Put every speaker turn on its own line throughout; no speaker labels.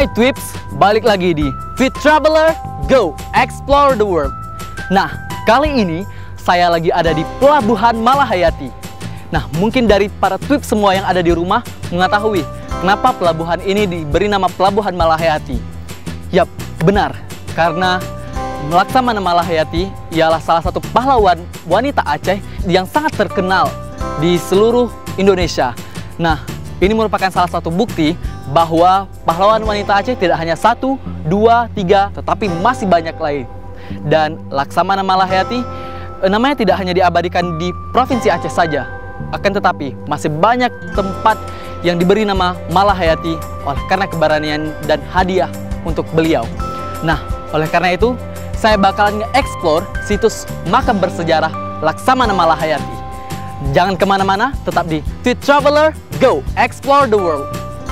Hai Twips, balik lagi di Tweet Traveler, Go Explore the World. Nah, kali ini saya lagi ada di Pelabuhan Malahayati. Nah, mungkin dari para Twips semua yang ada di rumah mengetahui kenapa pelabuhan ini diberi nama Pelabuhan Malahayati. Yap, benar, karena Laksamana Malahayati ialah salah satu pahlawan wanita Aceh yang sangat terkenal di seluruh Indonesia. Nah, ini merupakan salah satu bukti bahwa pahlawan wanita Aceh tidak hanya 1, 2, 3, tetapi masih banyak lain. Dan Laksamana Malahayati namanya tidak hanya diabadikan di Provinsi Aceh saja, akan tetapi masih banyak tempat yang diberi nama Malahayati oleh karena keberanian dan hadiah untuk beliau. Nah, oleh karena itu saya bakalan nge-explore situs makam bersejarah Laksamana Malahayati. Jangan kemana-mana, tetap di Tweet Traveler, Go Explore the World.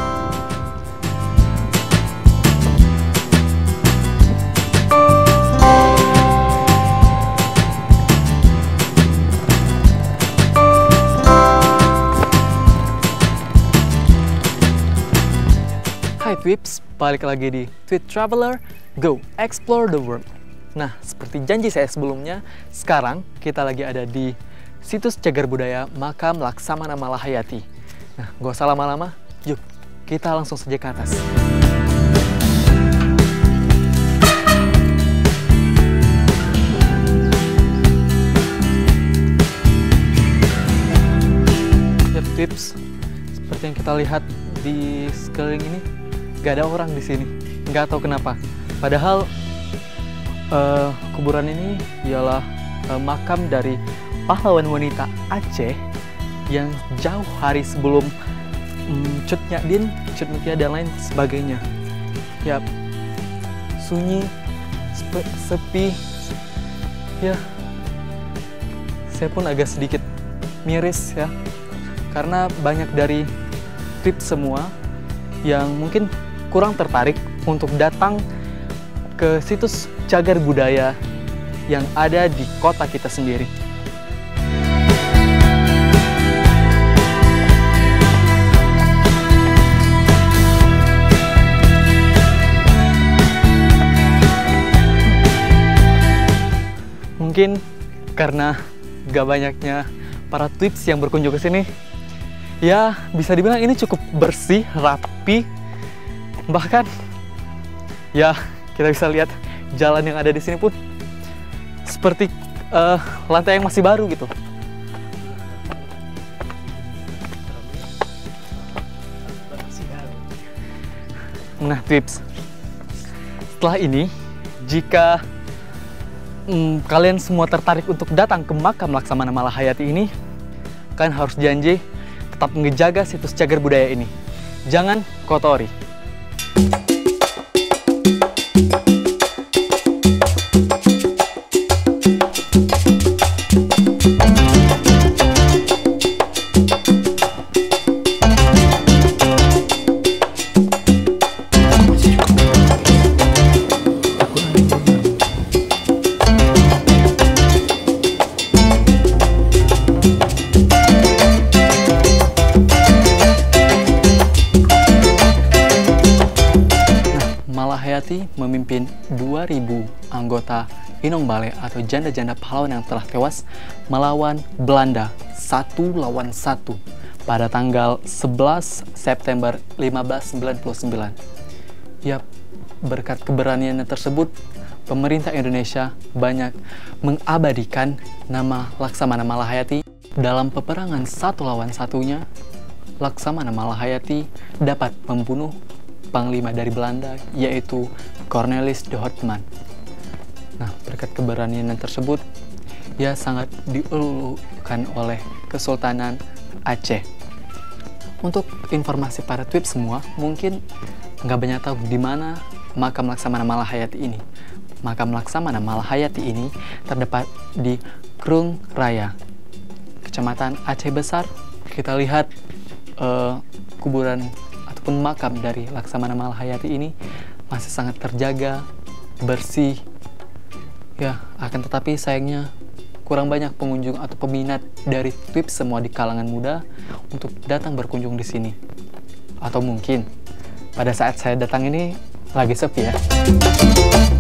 Hai Twips, balik lagi di Tweet Traveler, Go Explore the World. Nah, seperti janji saya sebelumnya, sekarang kita lagi ada di situs cagar budaya makam Laksamana Malahayati. Nah, gak usah lama-lama, yuk kita langsung saja ke atas. Ya Tips, seperti yang kita lihat di sekeliling ini, gak ada orang di sini. Gak tahu kenapa. Padahal kuburan ini ialah makam dari pahlawan wanita Aceh yang jauh hari sebelum Cut Nyak-Dien, Cut Mutia dan lain sebagainya. Ya, sunyi, sepi. Ya, saya pun agak sedikit miris ya, karena banyak dari tips semua yang mungkin kurang tertarik untuk datang ke situs cagar budaya yang ada di kota kita sendiri. Mungkin karena gak banyaknya para Twips yang berkunjung ke sini, ya bisa dibilang ini cukup bersih, rapi. Bahkan ya kita bisa lihat jalan yang ada di sini pun seperti lantai yang masih baru gitu. Nah Twips, setelah ini jika kalian semua tertarik untuk datang ke makam Laksamana Malahayati ini, kalian harus janji tetap menjaga situs cagar budaya ini. Jangan kotori. Malahayati memimpin 2.000 anggota Inong Bale atau janda-janda pahlawan yang telah tewas melawan Belanda 1 lawan 1 pada tanggal 11 September 1599. Yap, berkat keberaniannya tersebut, pemerintah Indonesia banyak mengabadikan nama Laksamana Malahayati. Dalam peperangan 1 lawan 1-nya, Laksamana Malahayati dapat membunuh Panglima dari Belanda, yaitu Cornelis de Houtman. Nah, berkat keberanian tersebut, ia sangat dielulukan oleh Kesultanan Aceh. Untuk informasi para Twips semua, mungkin nggak banyak tahu di mana makam Laksamana Malahayati ini. Makam Laksamana Malahayati ini terdapat di Krung Raya, Kecamatan Aceh Besar. Kita lihat kuburan ataupun makam dari Laksamana Malahayati ini masih sangat terjaga, bersih. Ya, akan tetapi sayangnya kurang banyak pengunjung atau peminat dari Twips semua di kalangan muda untuk datang berkunjung di sini. Atau mungkin pada saat saya datang ini lagi sepi ya.